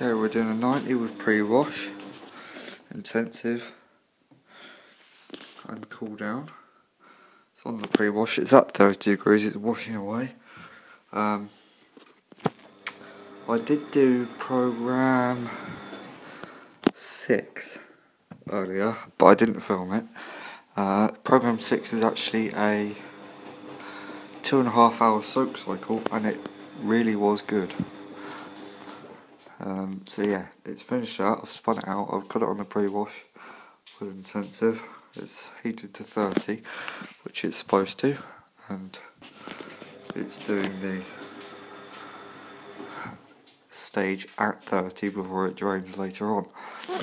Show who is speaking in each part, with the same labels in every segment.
Speaker 1: Okay, we're doing a 90 with pre-wash, intensive, and cool down. It's on the pre-wash, it's at 30 degrees, it's washing away. I did do program 6 earlier, but I didn't film it. Program 6 is actually a 2.5 hour soak cycle, and it really was good. So yeah, it's finished out, I've spun it out, I've got it on the pre-wash with intensive. It's heated to 30, which it's supposed to, and it's doing the stage at 30 before it drains later on.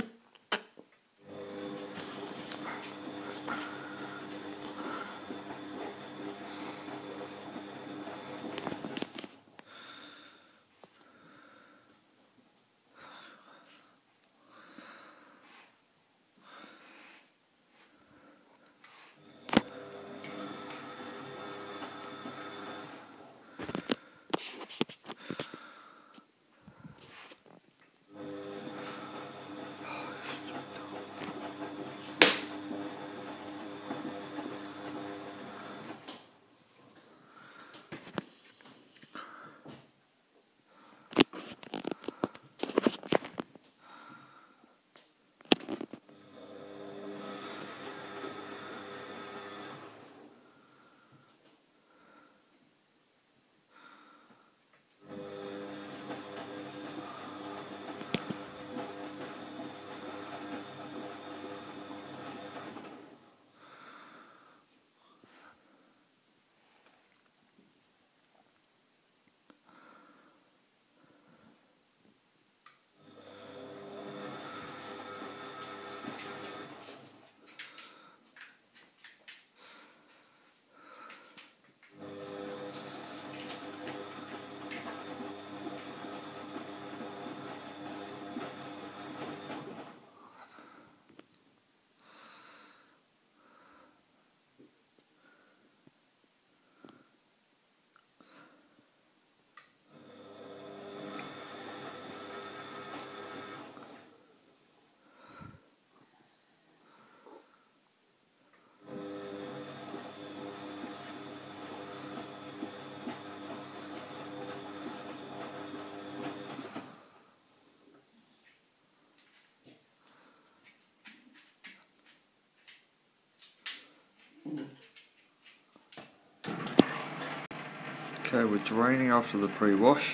Speaker 1: Okay, we're draining after the pre-wash.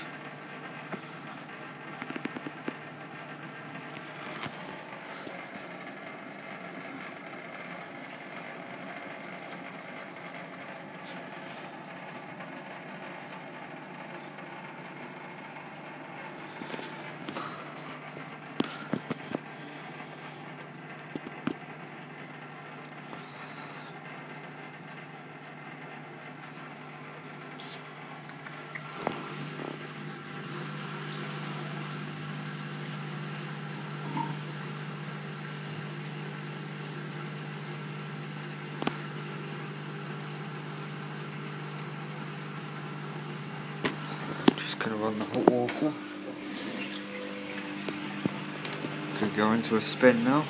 Speaker 1: Just gonna run the hot water. Gonna go into a spin now.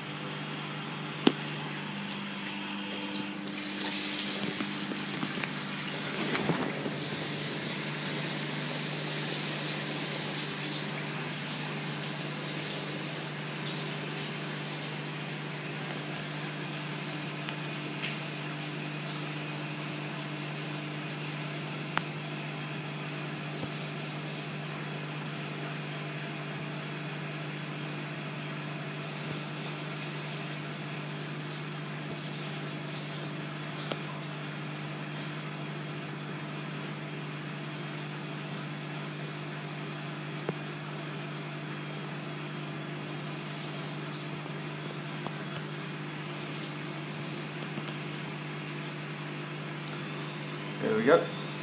Speaker 1: There we go.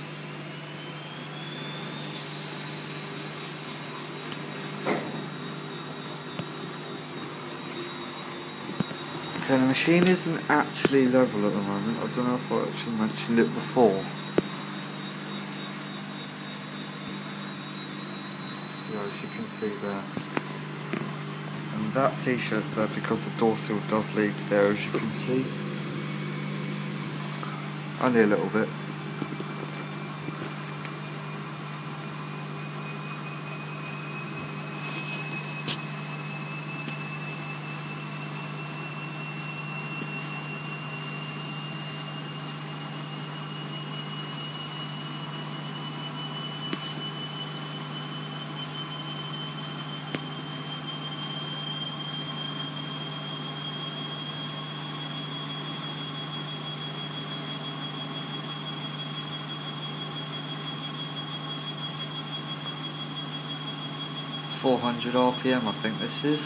Speaker 1: Okay, the machine isn't actually level at the moment. I don't know if I actually mentioned it before. Yeah, as you can see there. And that t-shirt's there because the door seal does leak there, as you can see. Only a little bit. .400 RPM I think this is.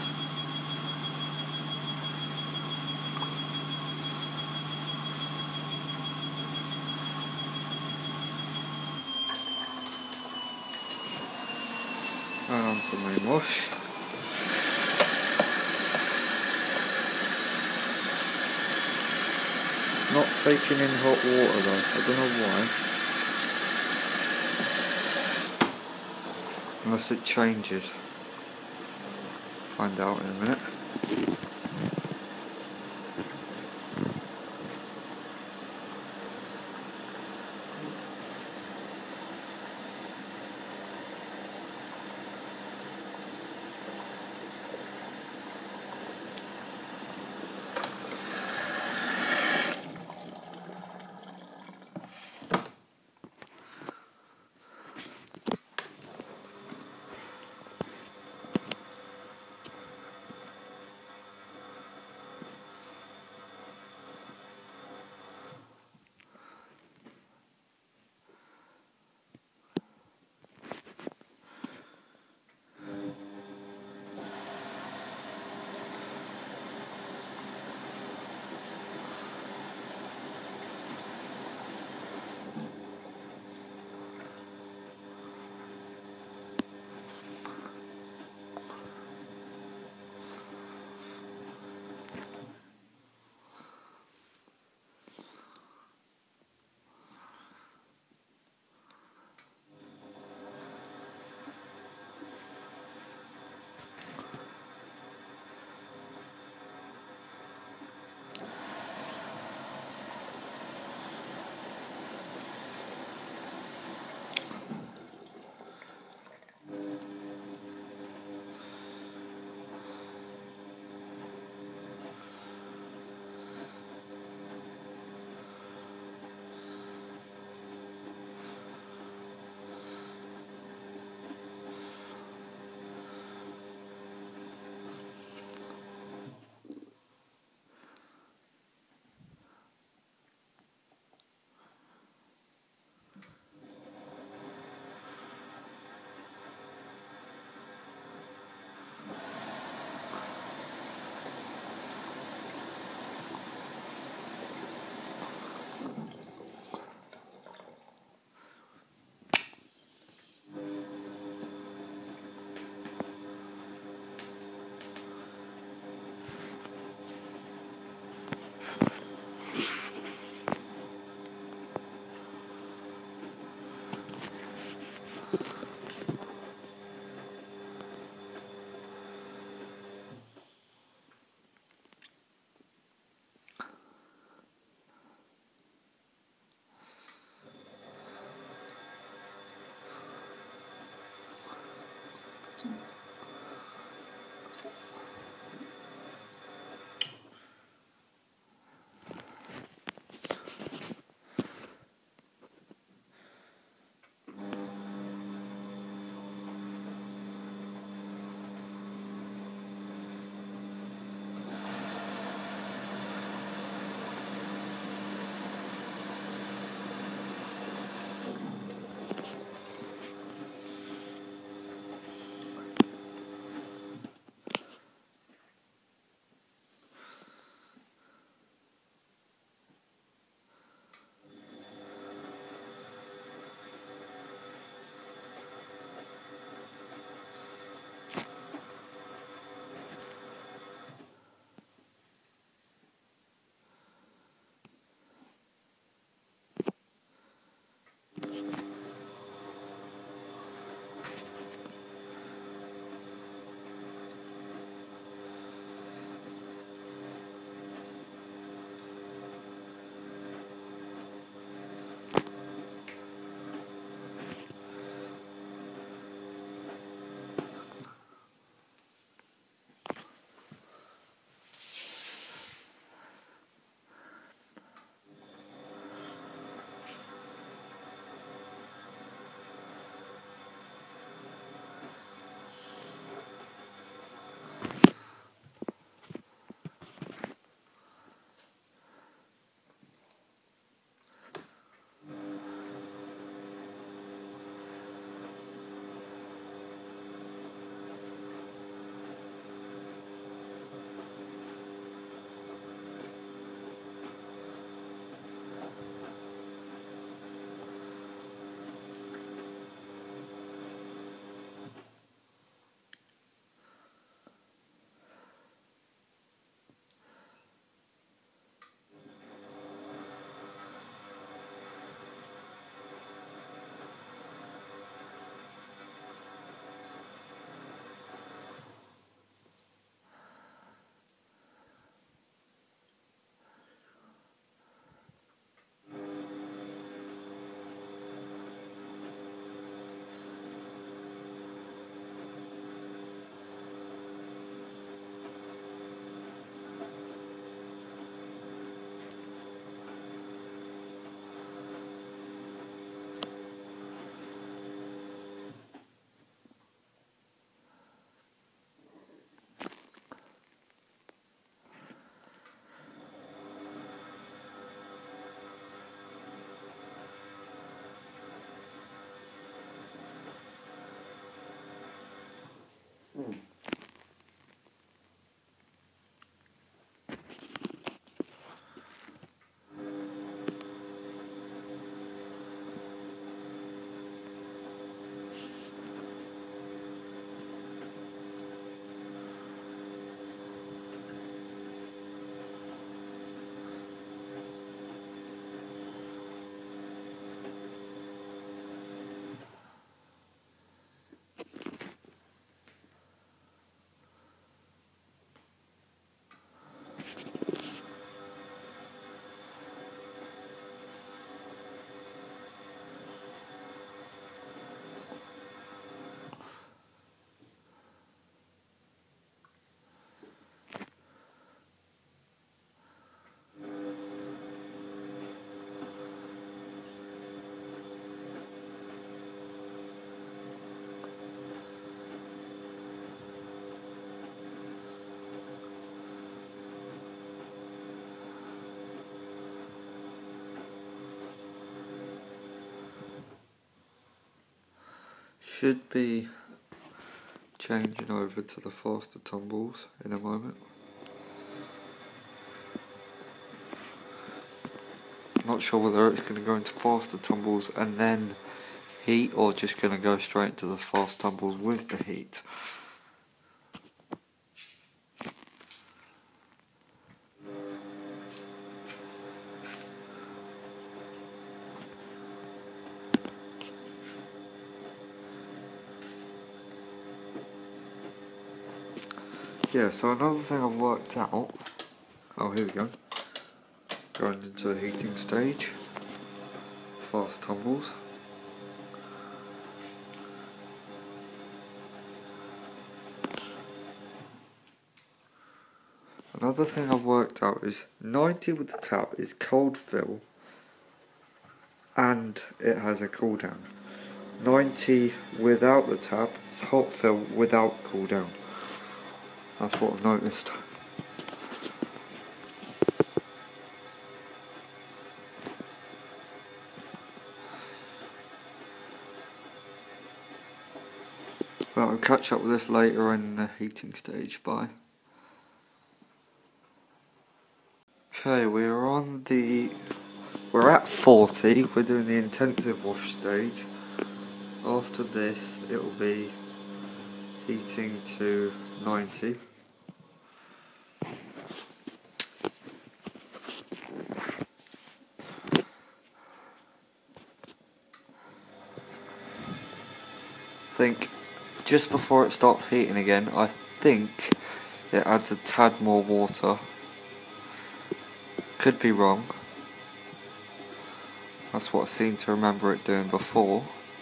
Speaker 1: Going on to main wash. It's not taking in hot water though, I don't know why. Unless it changes. Find out in a minute. Should be changing over to the faster tumbles in a moment. Not sure whether it's going to go into faster tumbles and then heat, or just going to go straight to the fast tumbles with the heat. Yeah, so another thing I've worked out, oh here we go, going into the heating stage, fast tumbles. Another thing I've worked out is 90 with the tap is cold fill and it has a cooldown. 90 without the tap is hot fill without cooldown. That's what I've noticed. But I'll catch up with this later in the heating stage. Bye. Okay, we're at 40, we're doing the intensive wash stage. After this it will be heating to 90. I think just before it starts heating again, I think it adds a tad more water. Could be wrong. That's what I seem to remember it doing before.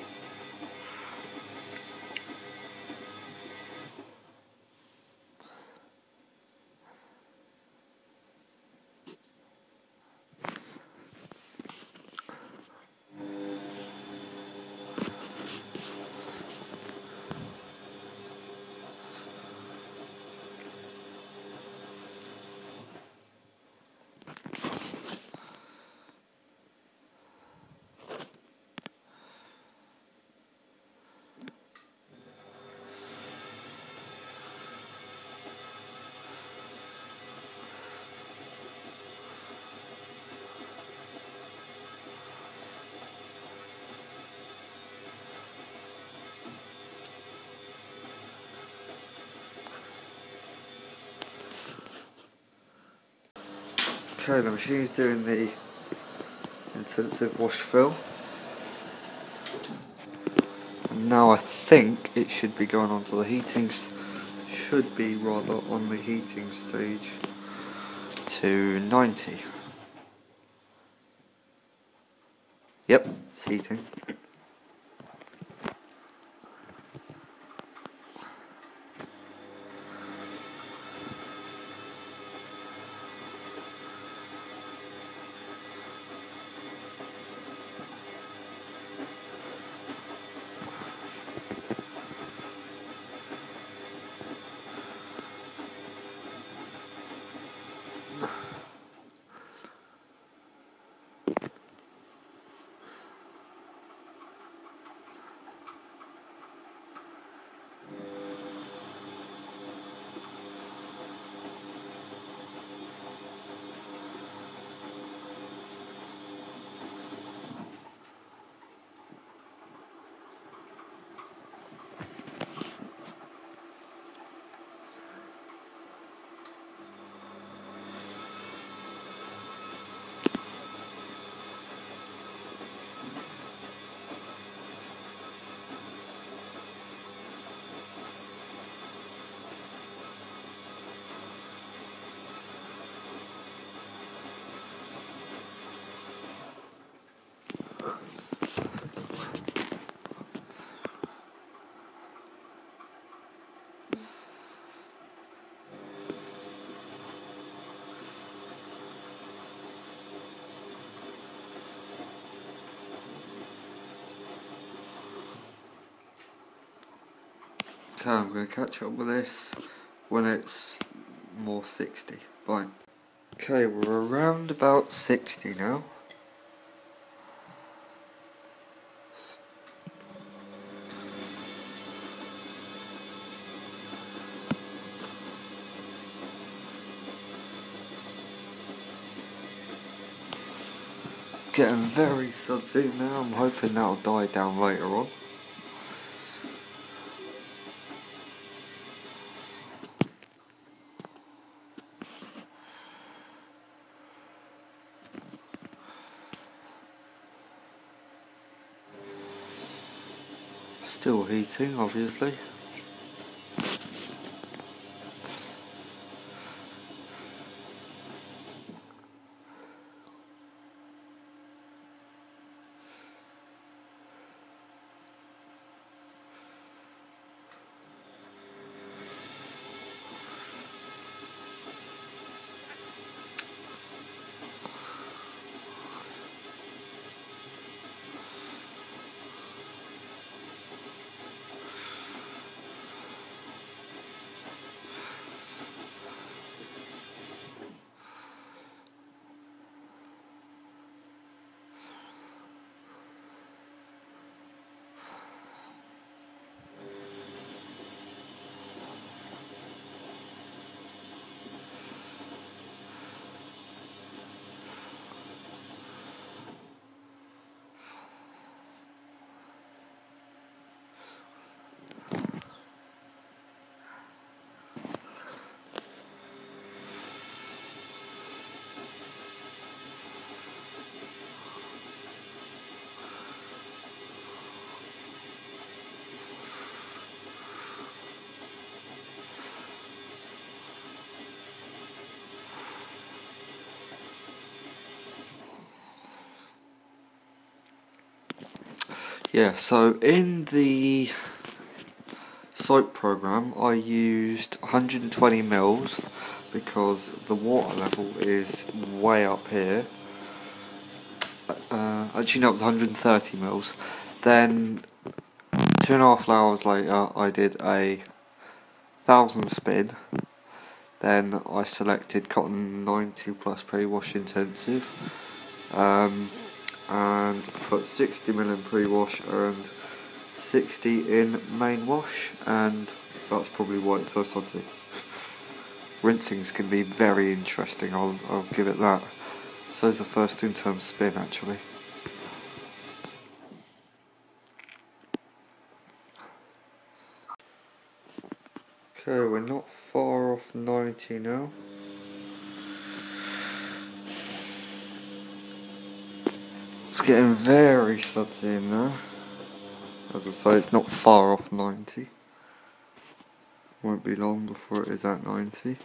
Speaker 1: Okay, the machine's doing the intensive wash fill. And now I think it should be going on to the heating, should be rather on the heating stage to 90. Yep, it's heating. Okay, I'm going to catch up with this when it's more 60. Bye. Okay, we're around about 60 now. getting very sudsy now. I'm hoping that'll die down later on. Still heating, obviously. Yeah, so in the soap program I used 120 mils because the water level is way up here. Actually no, it was 130 mils. Then 2.5 hours later I did a 1000 spin. Then I selected cotton 90 plus pre-wash intensive. And put 60ml in pre-wash and 60 in main wash, and that's probably why it's so sudsy. Rinsings can be very interesting, I'll give it that. So is the first in-term spin actually. Okay, we're not far off 90 now. It's getting very sudsy in there. As I say, it's not far off 90. Won't be long before it is at 90.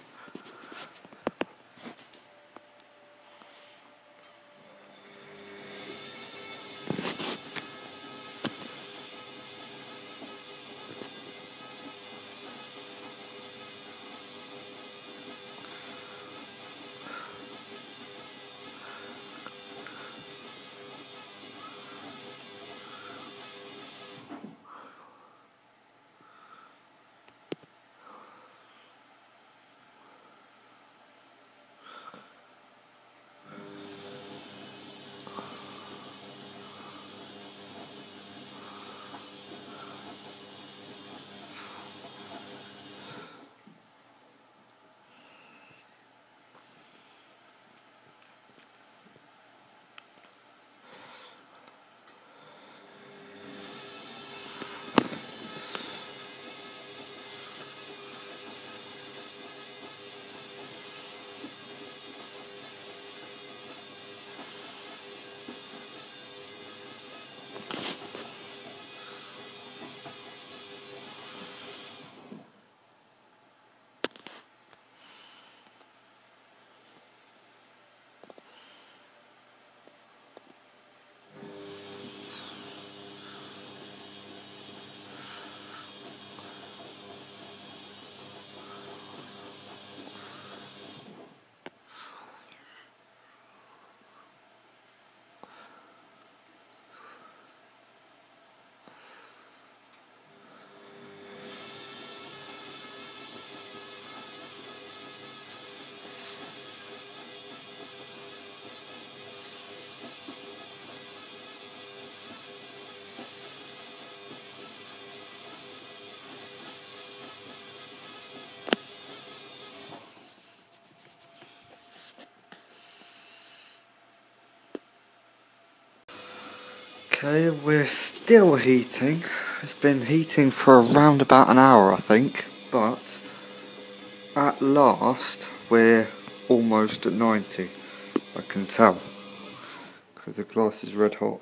Speaker 1: Okay, we're still heating. It's been heating for around about an hour, I think, but at last we're almost at 90. I can tell because the glass is red hot.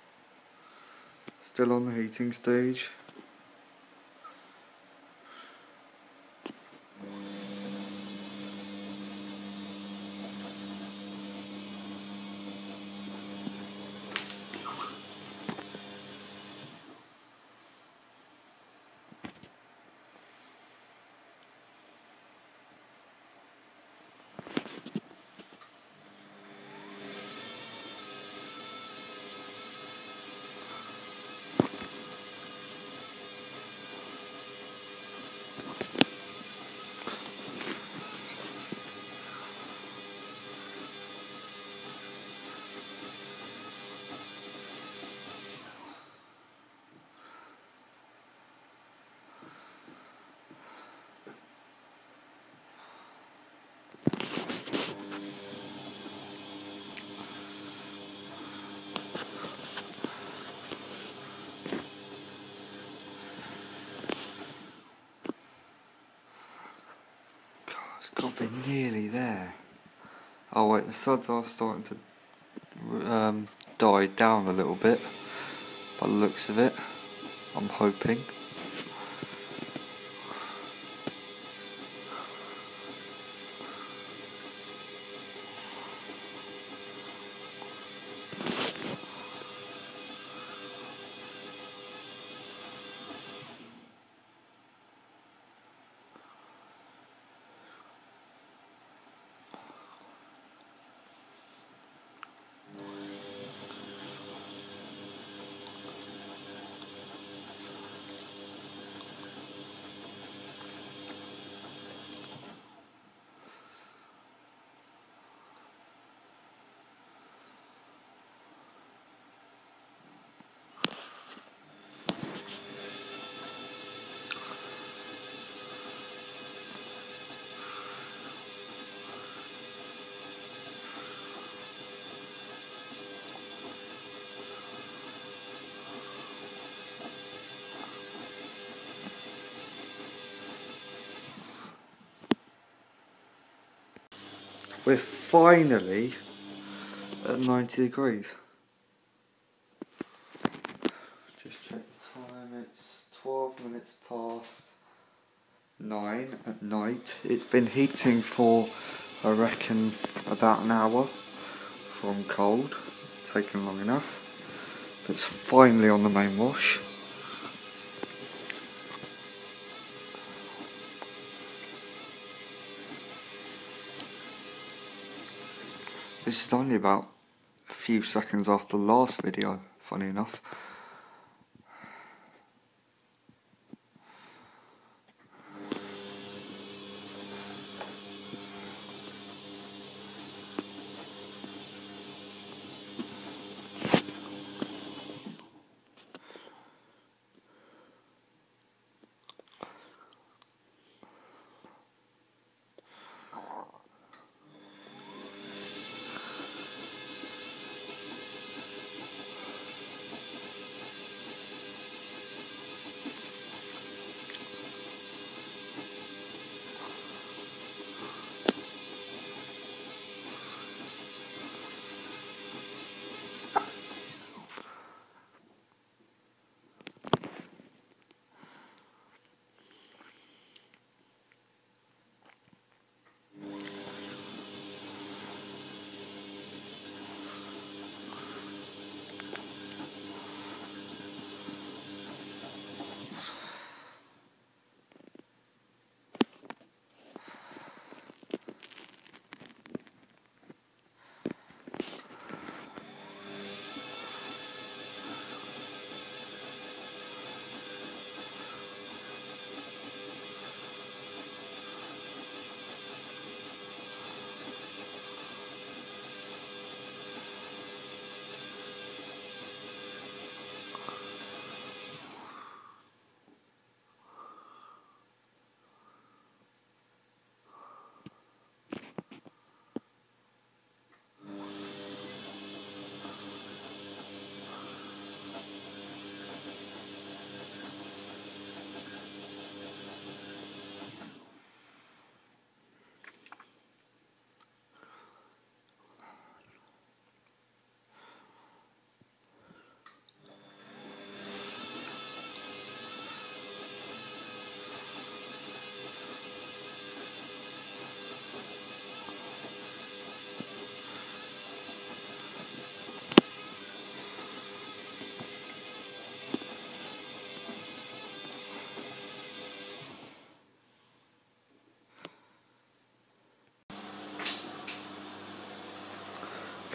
Speaker 1: Still on the heating stage. It's got to be nearly there. Oh wait, the suds are starting to die down a little bit by the looks of it. I'm hoping. We're finally at 90 degrees. Just check the time, it's 12 minutes past 9 at night. It's been heating for, I reckon, about an hour from cold. It's taken long enough. It's finally on the main wash. This is only about a few seconds after the last video, funny enough.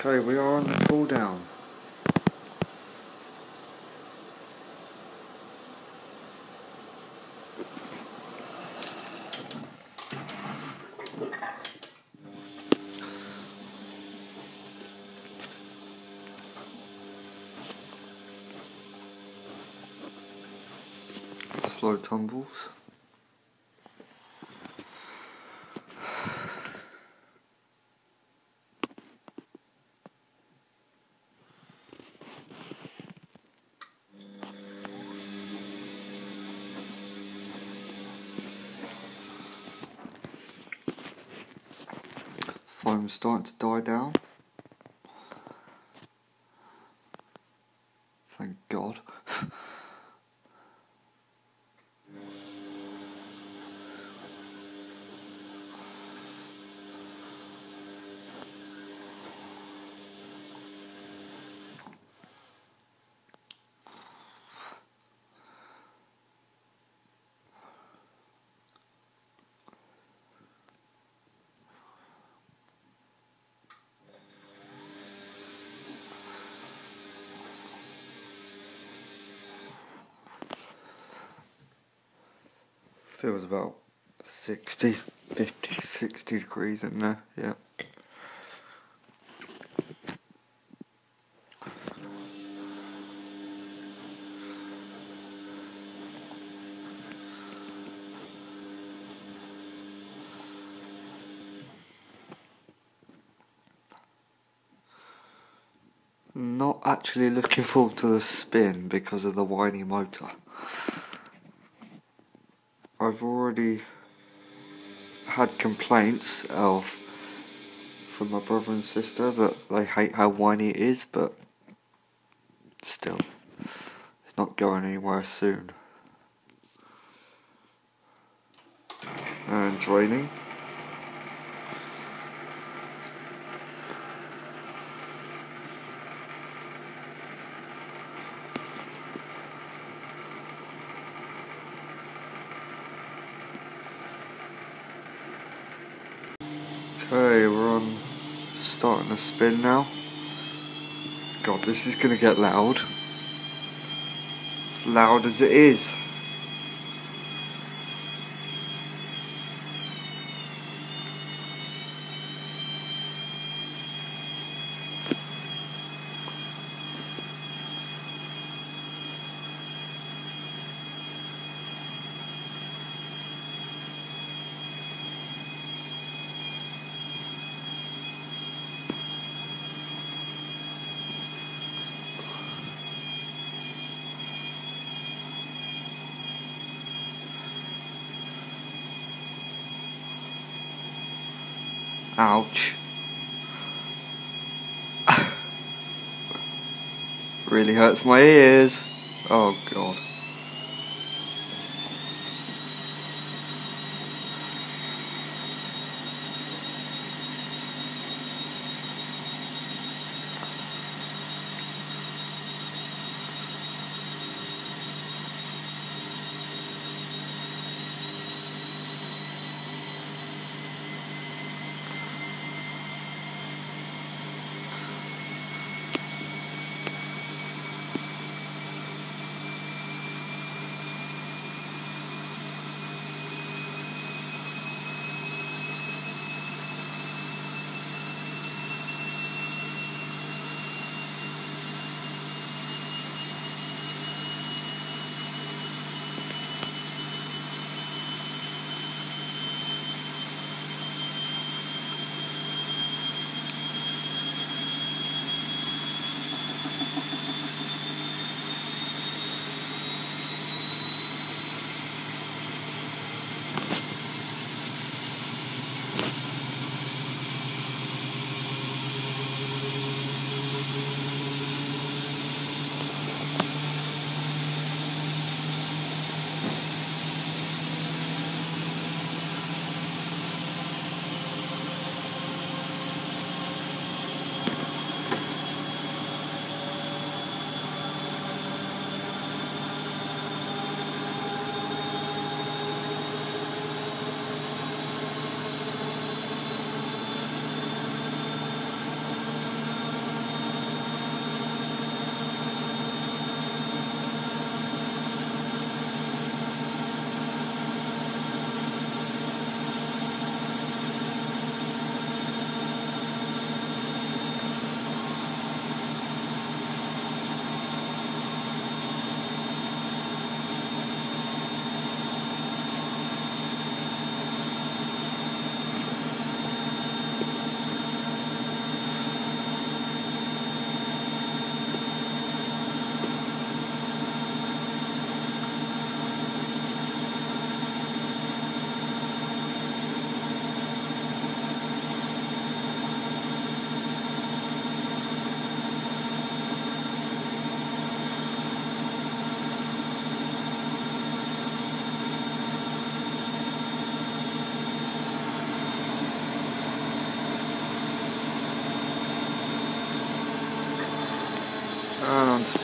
Speaker 1: Okay, we are on the cooldown. Slow tumbles. Foam's starting to die down. Thank God. Feels about 60, 50, 60 degrees in there, yeah. Not actually looking forward to the spin because of the whiny motor. I've already had complaints from my brother and sister that they hate how whiny it is, but still, it's not going anywhere soon. And draining. Okay, we're on starting to spin now. God, this is gonna get loud. As loud as it is. Ouch. Really hurts my ears. Oh God.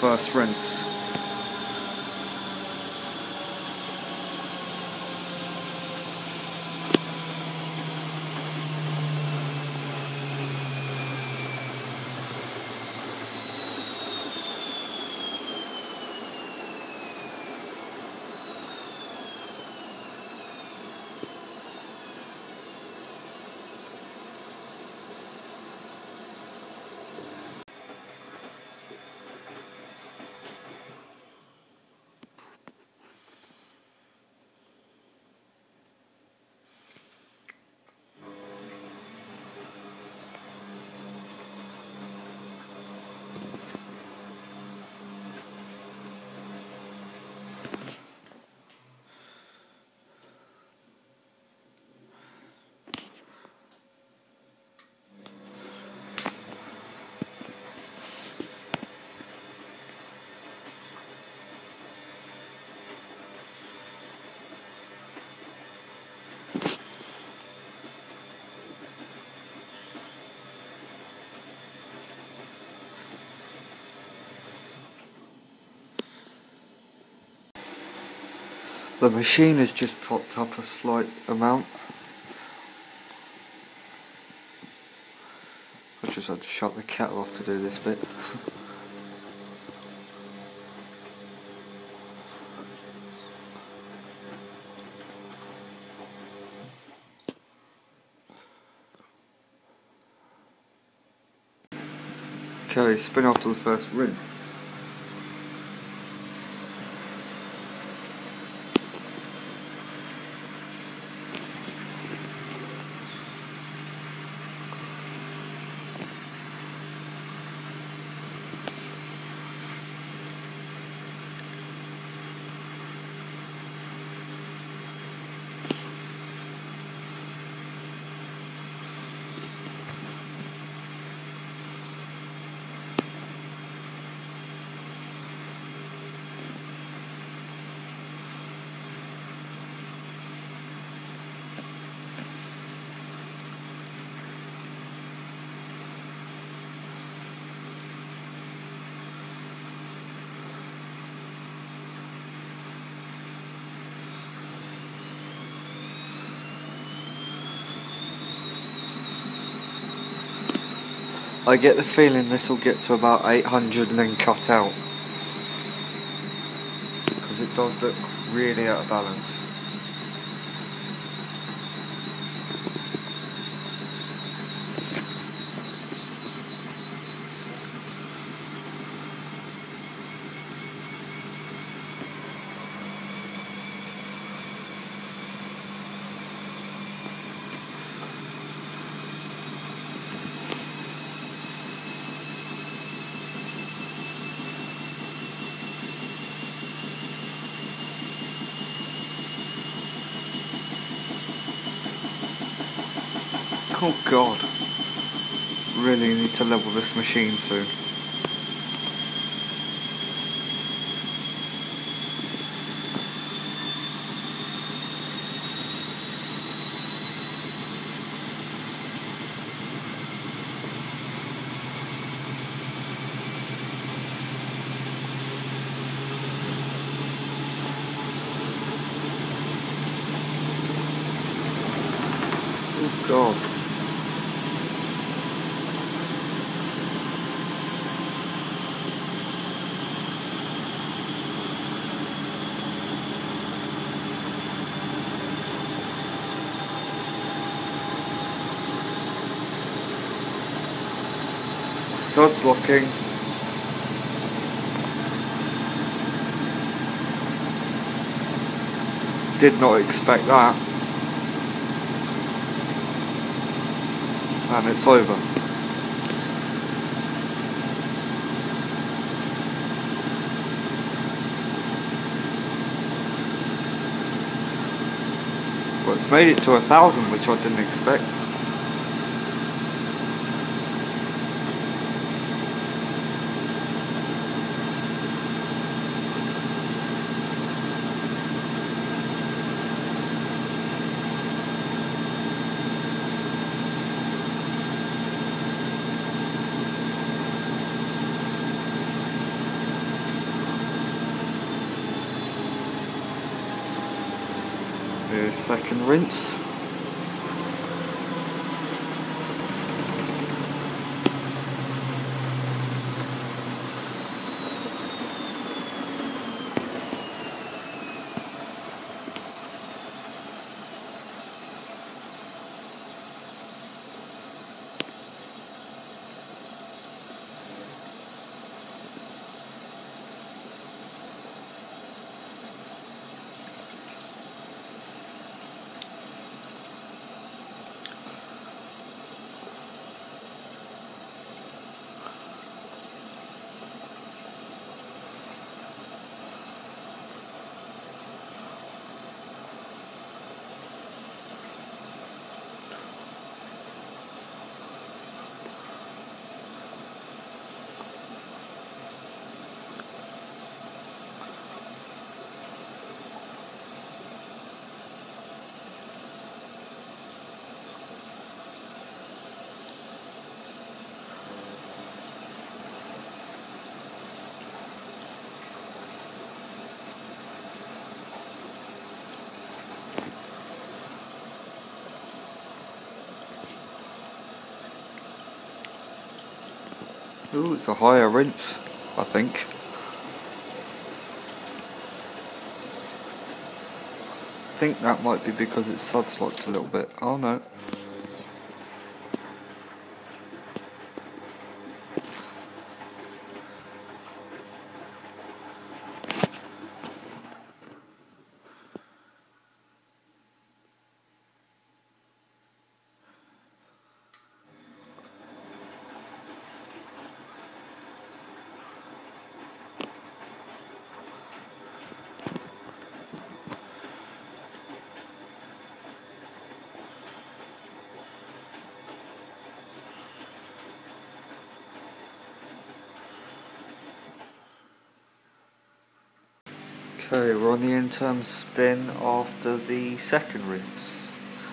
Speaker 1: first rinse. The machine is just topped up a slight amount. I just had to shut the kettle off to do this bit. Okay, spin after the first rinse. I get the feeling this will get to about 800 and then cut out, because it does look really out of balance. Oh god, really need to level this machine soon. Oh god. Sod's locking. Did not expect that. And it's over. Well, it's made it to 1,000, which I didn't expect. the second rinse. Ooh, it's a higher rinse, I think. I think that might be because it's suds locked a little bit. Oh no. Okay, we're on the end-term spin after the second rinse.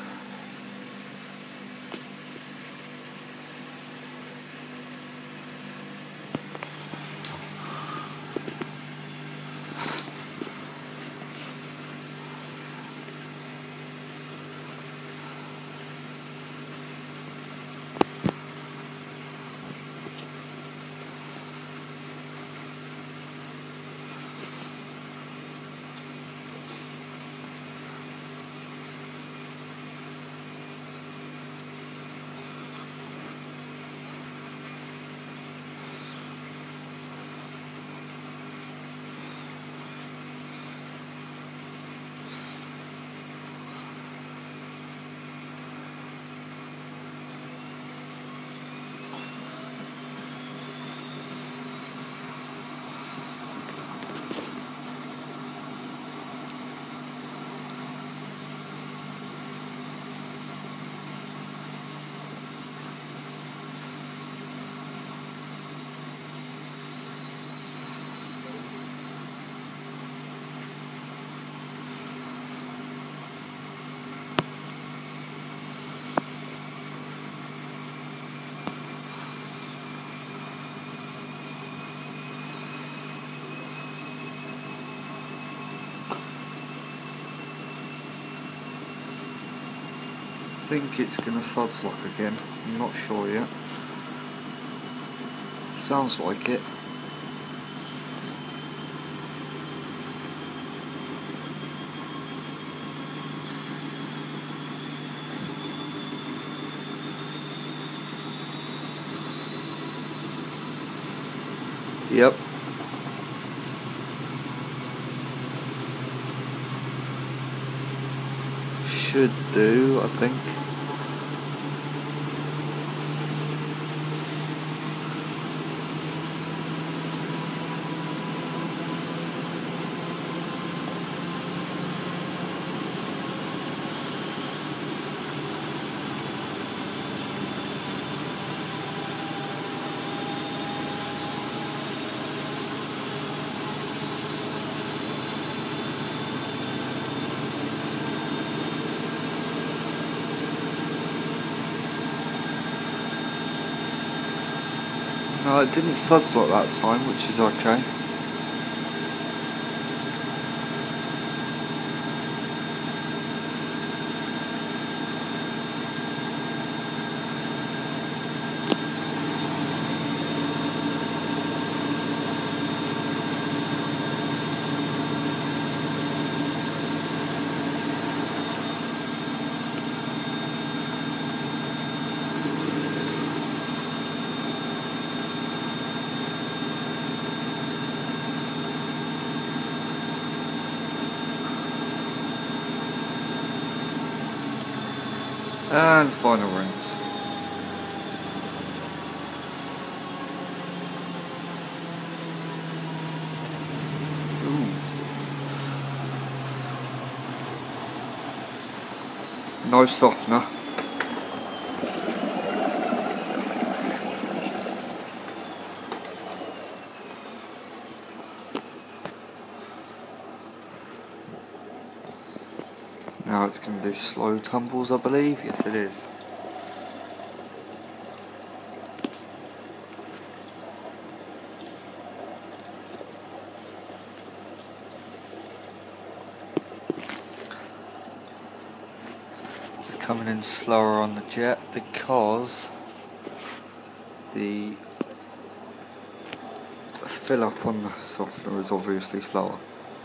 Speaker 1: I think it's going to suds lock again, I'm not sure yet. Sounds like it. Yep. Should do, I think. No, it didn't suds lock that time, which is okay. And final rinse. No softener. Now it's going to do slow tumbles, I believe. Yes, it is. It's coming in slower on the jet because the fill up on the softener is obviously slower.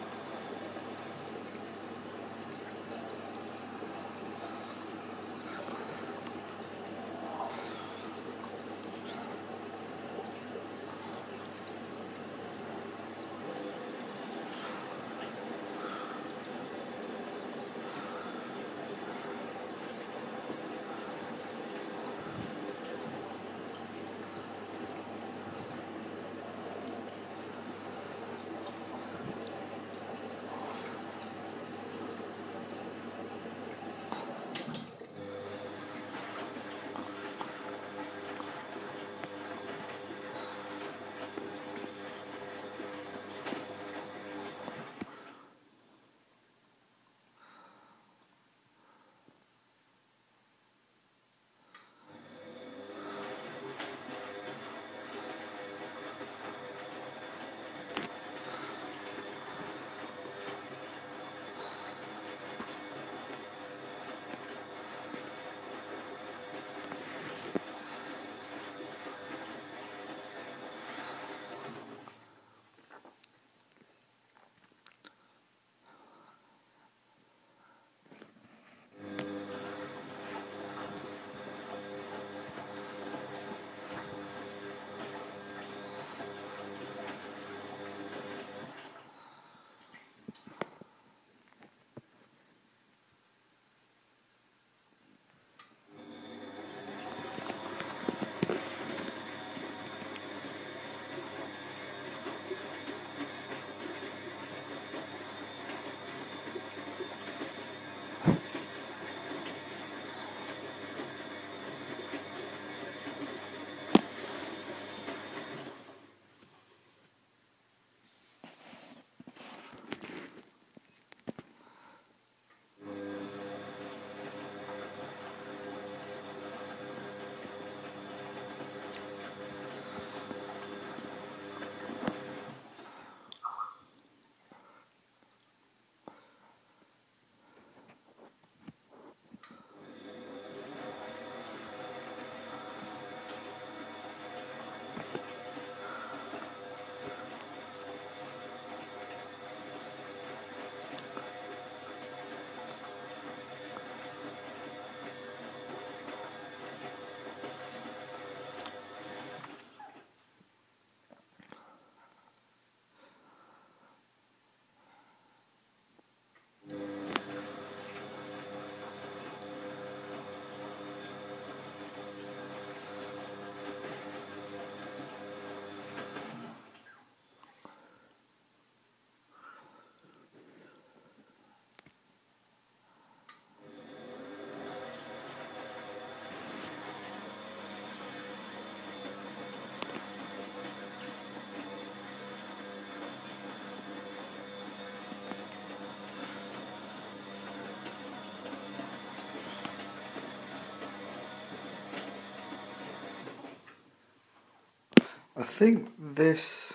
Speaker 1: I think this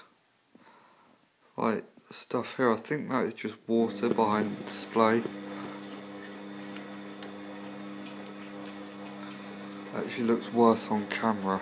Speaker 1: stuff here, I think that is just water behind the display. Actually looks worse on camera.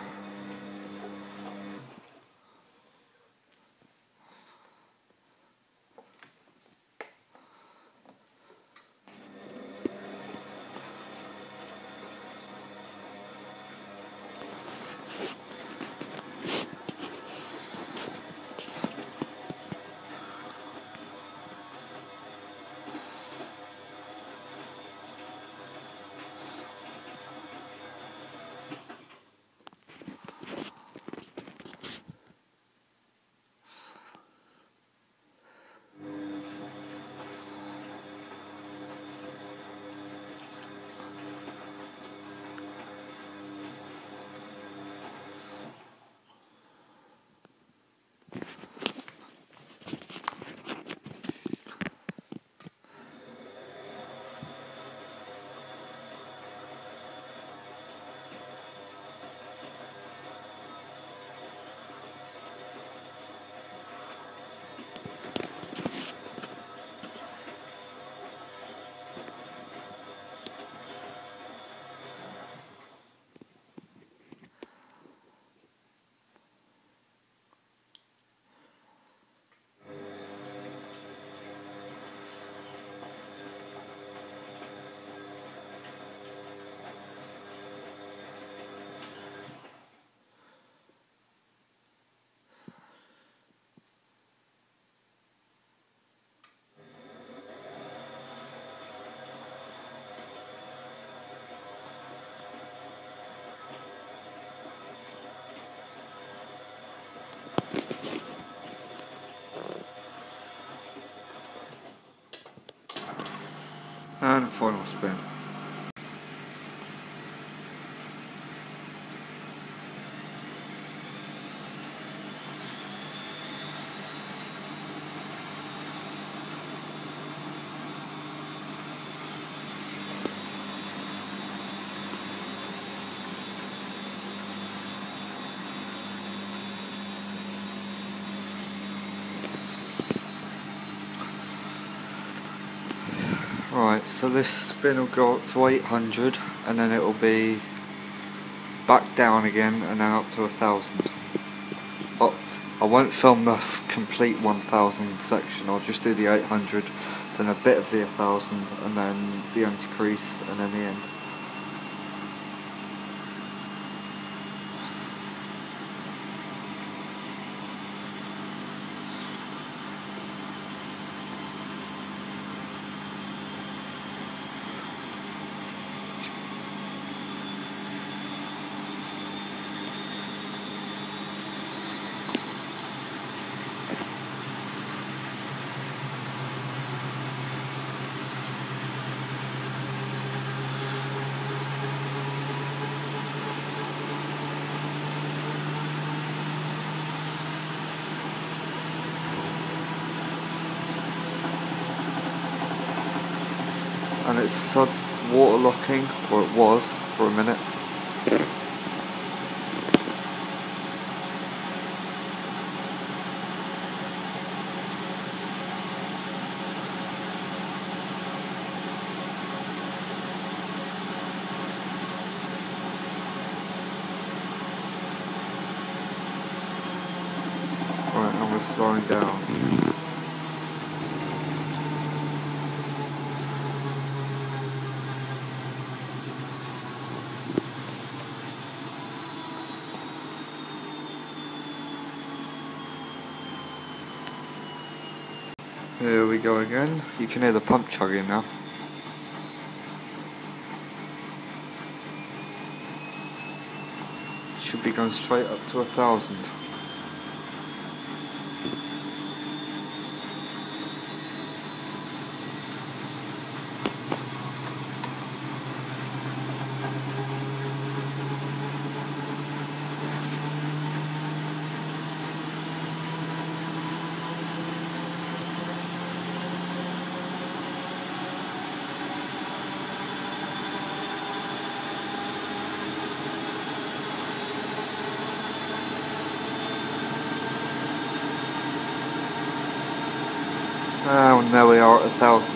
Speaker 1: And final spin. Right, so this spin will go up to 800 and then it will be back down again and then up to 1000. But I won't film the complete 1000 section, I'll just do the 800, then a bit of the 1000 and then the anti-crease and then the end. And it's sud water locking, or it was for a minute. Right, and we're slowing down. Here we go again. You can hear the pump chugging now. Should be going straight up to 1000. And there we are at 1000.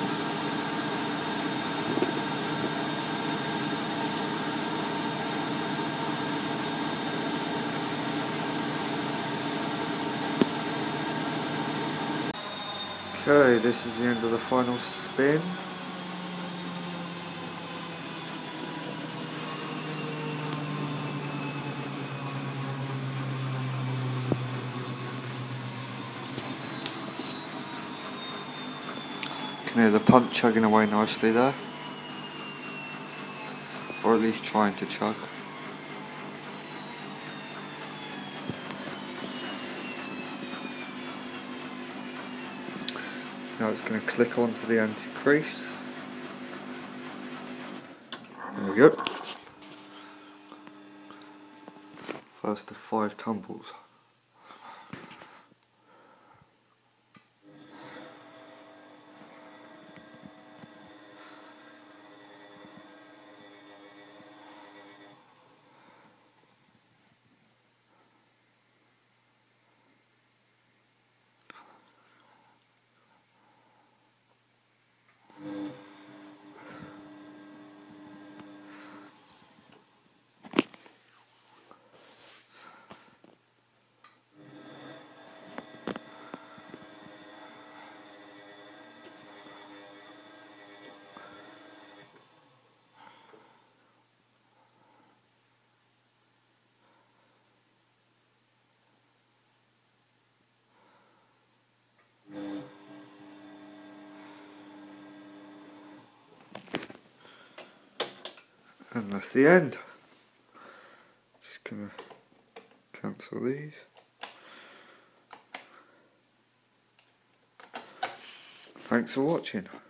Speaker 1: Okay, this is the end of the final spin. You can hear the pump chugging away nicely there, or at least trying to chug. Now it's going to click onto the anti-crease. There we go. First of 5 tumbles. And that's the end. Just gonna cancel these. Thanks for watching.